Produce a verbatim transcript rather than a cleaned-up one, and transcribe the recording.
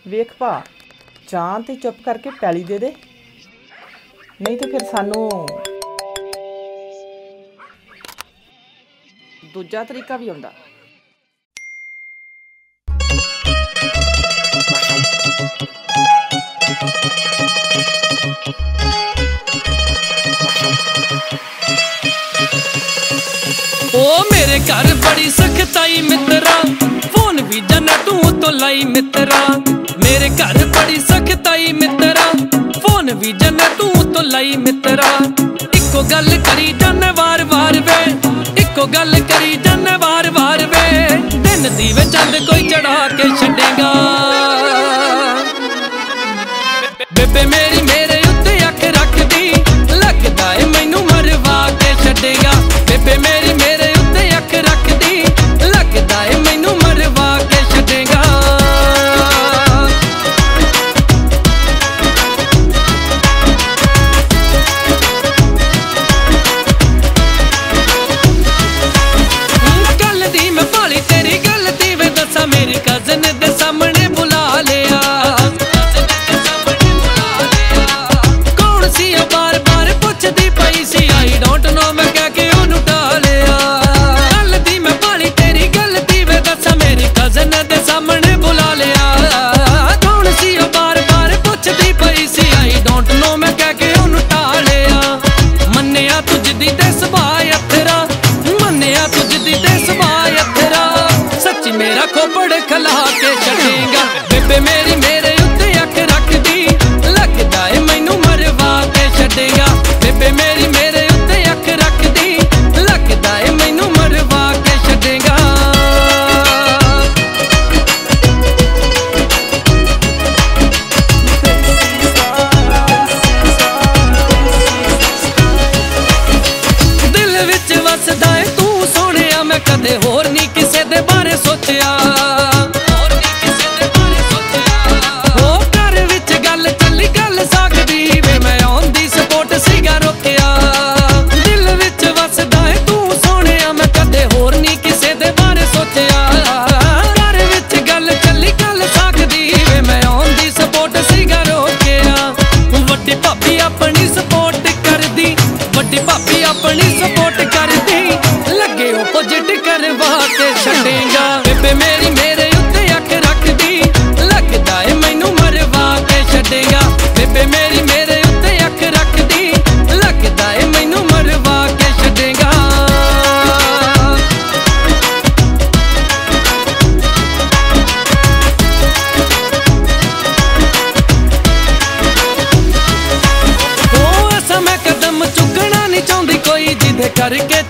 ਵੇਖ ਭਾ, ਜਾਂ ਤੇ ਚੁੱਪ ਕਰਕੇ ਪੈਲੀ ਦੇ ਦੇ, नहीं तो फिर सानू दूजा तरीका भी आउंदा। ओ मेरे घर बड़ी सख्ताई मित्रा, फोन भी जन तू तो लाई मित्रा। मेरे घर बड़ी सख्ताई मित्रा, फोन भी जन तू तो लाई मित्रा। इको गल करी जाने वार वार वे, इको गल करी जाने वार वार वे। दिन दीवे चंद कोई चढ़ा के छड़ेगा। बेबे मेरी मेरे उत्ते अख रख दी, लगदा है मैनू मरवा के छड़ेगा। बेबे मेरी मेरे उत्ते अख रख दी, लगदा है मैनू मरवा के छड़ेगा। मेरी कजन दे सामने बुला लिया, कौन सी बार बार पुछदी पई सी, आई डोंट नो मैं कह के ओनू टालिया। गल दी मैं भाली तेरी गलती वे दसा, मेरी कजन दे सामने बुला लिया। कौन सी बार बार पुछदी पई सी, आई डोंट नो मैं कह के ओनू टालिया। मन्निया तुझ दी ते सुभाऽ अथरा, मन्निया तुझ दी ते सुभाऽ अथरा। सच्ची मेरा खोपड़ खला के छड़ेगा। बेबे मेरी मेरे उत्ते अख रख दी, लगदा है मैनू मरवा के छड़ेगा। बेबे मेरी मेरे उत्ते अख रख दी, लगदा है मैनू मरवा के छड़ेगा। दिल विच वसदा है तू सोहणिया, मैं कदे होर नहीं किसे दे बारे सोचिया। भाभी अपनी सपोर्ट कर दी, वड्डी भाभी अपनी सपोर्ट कर दी, लगे ओपोजिट करवा के छड़ेगा। बेबे मेरी मेरे उत्ते अख रख दी, लगदा है मैनू मरवा के छड़ेगा। बेबे मेरी मेरे उत्ते अख रख दी, लगदा है मैनू मरवा के छड़ेगा। मैं कदम चुकना नहीं चाहती कोई, जिदे करके